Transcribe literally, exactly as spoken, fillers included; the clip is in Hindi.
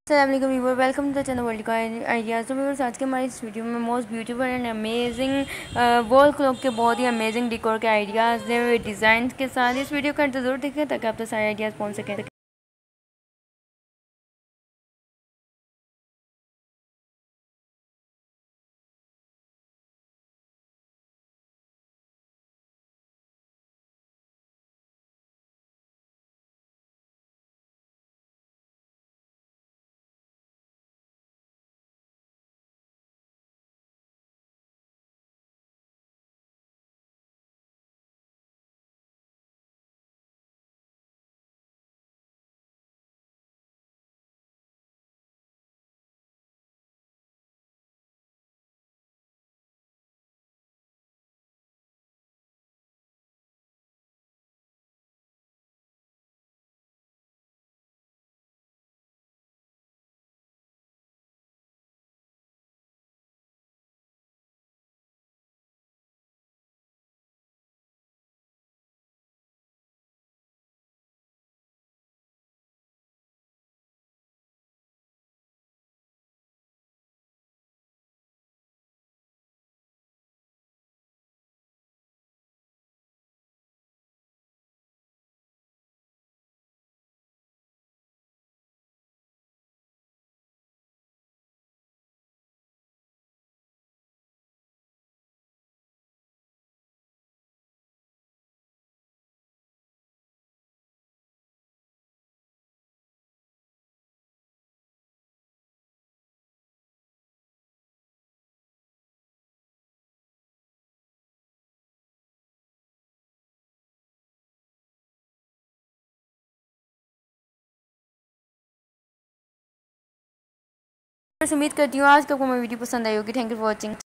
अस्सलाम viewer, welcome to the channel world का आइडियाज़। तो व्यूवर्स, आज के हमारे इस वीडियो में most beautiful and amazing wall clock के बहुत ही अमेजिंग डिकोर के आइडियाज़ दें हुए डिज़ाइन के साथ। इस वीडियो का अंत ज़रूर देखें ताकि आप तक सारे आइडियाज़ पहुंच सकें। उम्मीद करती हूँ आज तक आपको मेरी वीडियो पसंद आई होगी। Thank you for watching.